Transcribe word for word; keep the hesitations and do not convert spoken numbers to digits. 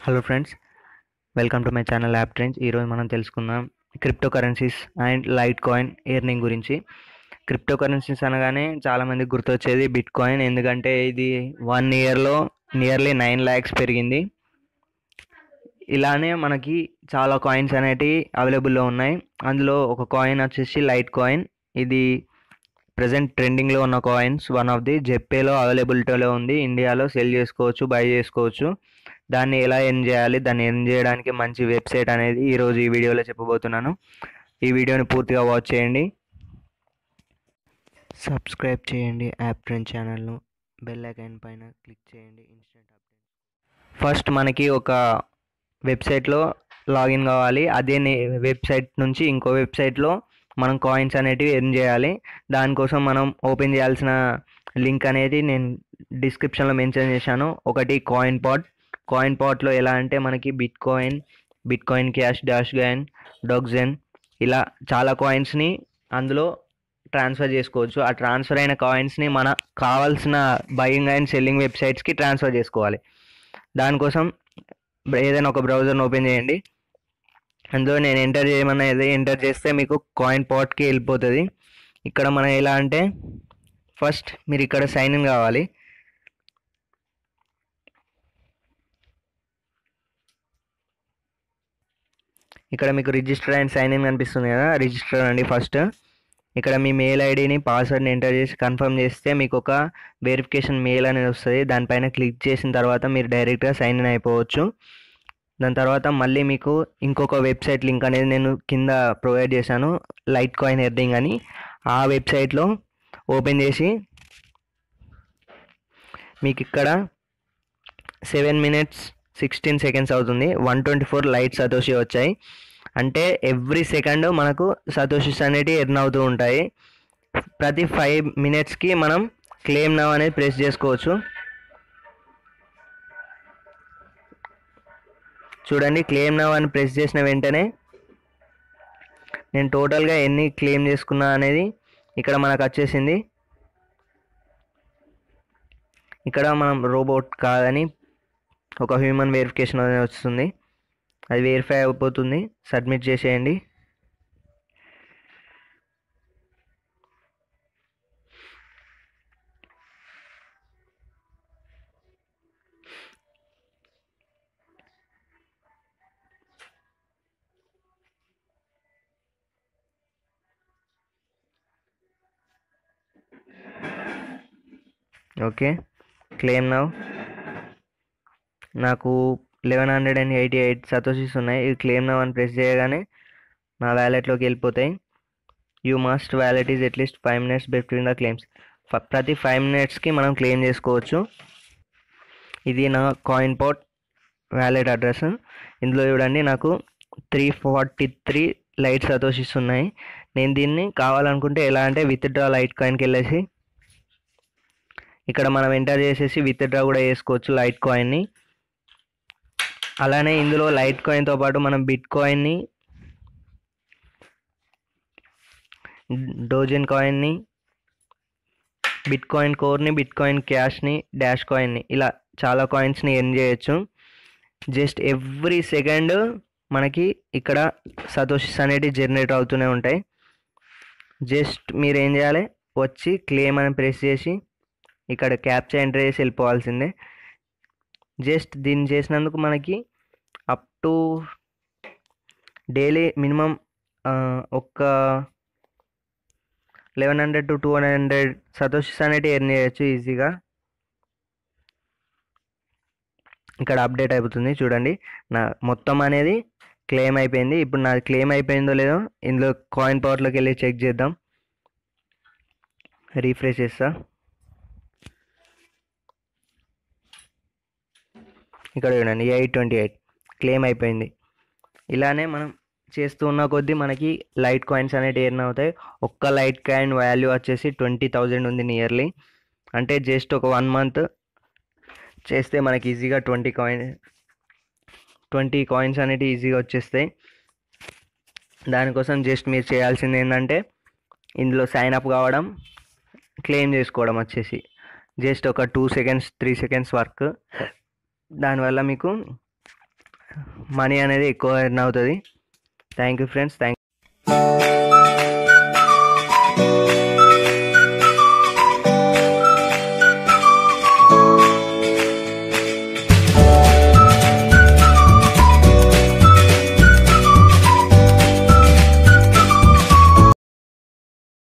Hello friends, welcome to my channel app trends. ఈరోజు మనం తెలుసుకుందాం cryptocurrencies and litecoin earning గురించి. Cryptocurrencies అనగానే చాలామందికి గుర్తొచ్చేది బిట్ కాయిన్, ఎందుకంటే ఇది వన్ ఇయర్లో నియర్లీ నైన్ ల్యాక్స్ పెరిగింది. ఇలానే మనకి చాలా కాయిన్స్ అనేటివి అవైలబుల్లో ఉన్నాయి. అందులో ఒక కాయిన్ వచ్చేసి లైట్ కాయిన్. ఇది ప్రజెంట్ ట్రెండింగ్లో ఉన్న కాయిన్స్ వన్ ఆఫ్ ది. జెప్పేలో అవైలబిలిటీలో ఉంది. ఇండియాలో సెల్ చేసుకోవచ్చు, బై చేసుకోవచ్చు. దాన్ని ఎలా ఎర్న్ చేయాలి, దాన్ని ఎర్న్ చేయడానికి మంచి వెబ్సైట్ అనేది ఈరోజు ఈ వీడియోలో చెప్పబోతున్నాను. ఈ వీడియోని పూర్తిగా వాచ్ చేయండి, సబ్స్క్రైబ్ చేయండి యాప్ ట్రెండ్ ఛానల్ను, బెల్ ఐకాన్ పైన క్లిక్ చేయండి ఇన్స్టెంట్ అప్డేట్. ఫస్ట్ మనకి ఒక వెబ్సైట్లో లాగిన్ కావాలి. అదే వెబ్సైట్ నుంచి ఇంకో వెబ్సైట్లో మనం కాయిన్స్ అనేటివి ఎర్న్ చేయాలి. దానికోసం మనం ఓపెన్ చేయాల్సిన లింక్ అనేది నేను డిస్క్రిప్షన్లో మెన్షన్ చేశాను. ఒకటి కాయిన్ పాట్. కాయిన్ పాట్లో ఎలా అంటే మనకి bitcoin, bitcoin cash, dash coin, డాగ్జెన్ ఇలా చాలా కాయిన్స్ని అందులో ట్రాన్స్ఫర్ చేసుకోవచ్చు. ఆ ట్రాన్స్ఫర్ అయిన కాయిన్స్ని మన కావాల్సిన బయింగ్ అండ్ సెల్లింగ్ వెబ్సైట్స్కి ట్రాన్స్ఫర్ చేసుకోవాలి. దానికోసం ఏదైనా ఒక బ్రౌజర్ని ఓపెన్ చేయండి. అందులో నేను ఎంటర్ చేయమన్నది ఎంటర్ చేస్తే మీకు కాయిన్ పాట్కి వెళ్ళిపోతుంది. ఇక్కడ మనం ఎలా అంటే ఫస్ట్ మీరు ఇక్కడ సైన్ ఇన్ కావాలి. ఇక్కడ మీకు రిజిస్టర్ అండ్ సైన్ ఇన్ కనిపిస్తుంది కదా, రిజిస్టర్ అండి. ఫస్ట్ ఇక్కడ మీ మెయిల్ ఐడిని, పాస్వర్డ్ని ఎంటర్ చేసి కన్ఫర్మ్ చేస్తే మీకు ఒక వెరిఫికేషన్ మెయిల్ అనేది వస్తుంది. దానిపైన క్లిక్ చేసిన తర్వాత మీరు డైరెక్ట్గా సైన్ ఇన్ అయిపోవచ్చు. దాని తర్వాత మళ్ళీ మీకు ఇంకొక వెబ్సైట్ లింక్ అనేది నేను కింద ప్రొవైడ్ చేశాను, లైట్ కాయిన్ ఎర్నింగ్ అని. ఆ వెబ్సైట్లో ఓపెన్ చేసి మీకు ఇక్కడ సెవెన్ మినిట్స్ సిక్స్టీన్ సెకండ్స్ అవుతుంది. One twenty four light satoshi వచ్చాయి. అంటే ఎవ్రీ సెకండ్ మనకు సతోషిస్ అనేటివి ఎర్న్ అవుతూ ఉంటాయి. ప్రతి ఫైవ్ మినిట్స్కి మనం క్లెయిమ్ నౌ అనేది ప్రెస్ చేసుకోవచ్చు. చూడండి, క్లెయిమ్ నౌ అని ప్రెస్ చేసిన వెంటనే నేను టోటల్గా ఎన్ని క్లెయిమ్ చేసుకున్నా అనేది ఇక్కడ మనకు వచ్చేసింది. ఇక్కడ మనం రోబోట్ కాదని ఒక హ్యూమన్ వెరిఫికేషన్ అనేది వస్తుంది. అది వెరిఫై అయిపోతుంది. సబ్మిట్ చేసేయండి. Okay, claim now. నాకు eleven hundred and eighty eight satoshis ఉన్నాయి. ఇది క్లెయిమ్ నౌ అని ప్రెస్ చేయగానే నా వ్యాలెట్లోకి వెళ్ళిపోతాయి. You must wallet is at least five minutes between the claims. ప్రతి ఫైవ్ మినిట్స్కి మనం క్లెయిమ్ చేసుకోవచ్చు. ఇది నా కాయిన్ పాట్ వ్యాలెట్ అడ్రస్. ఇందులో చూడండి నాకు three forty three light satoshis ఉన్నాయి. నేను దీన్ని కావాలనుకుంటే ఎలా అంటే విత్ డ్రా లైట్ కాయిన్కి వెళ్ళేసి ఇక్కడ మనం ఎంటర్ చేసేసి విత్ డ్రా కూడా చేసుకోవచ్చు లైట్ కాయిన్ని. అలానే ఇందులో లైట్ కాయిన్తో పాటు మనం బిట్ కాయిన్ని, డోజెన్ కాయిన్ని, బిట్ కాయిన్ కోర్ని, బిట్ కాయిన్ క్యాష్ని, డాష్ కాయిన్ని ఇలా చాలా కాయిన్స్ని ఎర్న్ చేయొచ్చు. జస్ట్ ఎవ్రీ సెకండ్ మనకి ఇక్కడ సతోషిస్ అనేవి జనరేట్ అవుతూనే ఉంటాయి. జస్ట్ మీరు ఏం చేయాలి, వచ్చి క్లెయిమ్ అని ప్రెస్ చేసి ఇక్కడ క్యాప్చా ఎంటర్ చేసి వెళ్ళిపోవాల్సిందే. జస్ట్ దీన్ని చేసినందుకు మనకి అప్ టు డైలీ మినిమం ఒక eleven hundred to two hundred satoshis అనేవి ఎర్న్ చేయొచ్చు ఈజీగా. ఇక్కడ అప్డేట్ అయిపోతుంది. చూడండి, నా మొత్తం అనేది క్లెయిమ్ అయిపోయింది. ఇప్పుడు నాది క్లెయిమ్ అయిపోయిందో లేదో ఇందులో కాయిన్ పవర్లోకి వెళ్ళి చెక్ చేద్దాం. రీఫ్రెష్ చేస్తా. ఇక్కడ చూడండి, ఎయిట్ ట్వంటీ ఎయిట్ క్లెయిమ్ అయిపోయింది. ఇలానే మనం చేస్తూ ఉన్న కొద్దీ మనకి లైట్ కాయిన్స్ అనేవి ఎర్న్ అవుతాయి. ఒక్క లైట్ కాయిన్ వాల్యూ వచ్చేసి ట్వంటీ థౌజండ్ ఉంది నియర్లీ. అంటే జస్ట్ ఒక వన్ మంత్ చేస్తే మనకి ఈజీగా ట్వంటీ కాయిన్ ట్వంటీ కాయిన్స్ అనేవి ఈజీగా వచ్చేస్తాయి. దానికోసం జస్ట్ మీరు చేయాల్సింది ఏంటంటే ఇందులో సైన్ అప్ కావడం, క్లెయిమ్ చేసుకోవడం వచ్చేసి జస్ట్ ఒక two seconds three seconds work. దానివల్ల మీకు మనీ అనేది ఎక్కువ ఎర్న్ అవుతుంది. Thank you friends. థ్యాంక్